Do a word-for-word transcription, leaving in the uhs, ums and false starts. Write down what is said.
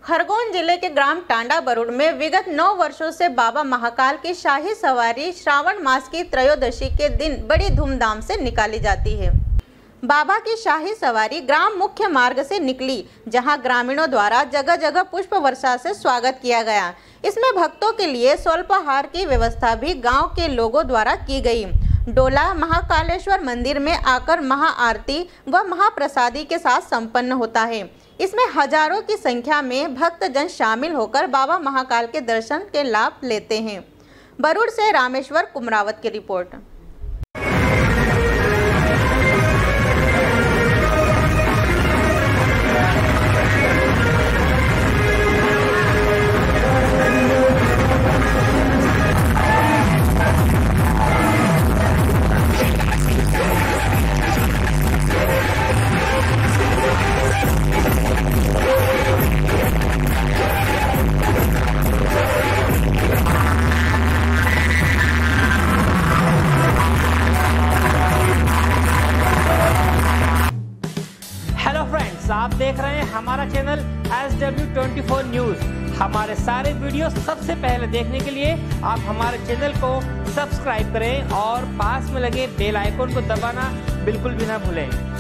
खरगोन जिले के ग्राम टांडा बरुड़ में विगत नौ वर्षों से बाबा महाकाल की शाही सवारी श्रावण मास की त्रयोदशी के दिन बड़ी धूमधाम से निकाली जाती है। बाबा की शाही सवारी ग्राम मुख्य मार्ग से निकली, जहां ग्रामीणों द्वारा जगह जगह पुष्प वर्षा से स्वागत किया गया। इसमें भक्तों के लिए स्वल्पाहार की व्यवस्था भी गांव के लोगों द्वारा की गई। डोला महाकालेश्वर मंदिर में आकर महाआरती व महाप्रसादी के साथ संपन्न होता है। इसमें हजारों की संख्या में भक्तजन शामिल होकर बाबा महाकाल के दर्शन के लाभ लेते हैं। बरुड़ से रामेश्वर कुमरावत की रिपोर्ट। आप देख रहे हैं हमारा channel S W twenty four news. हमारे सारे वीडियो सबसे पहले देखने के लिए आप हमारे चैनल को सब्सक्राइब करें और पास में लगे बेल आइकन को दबाना बिल्कुल भी ना भूलें।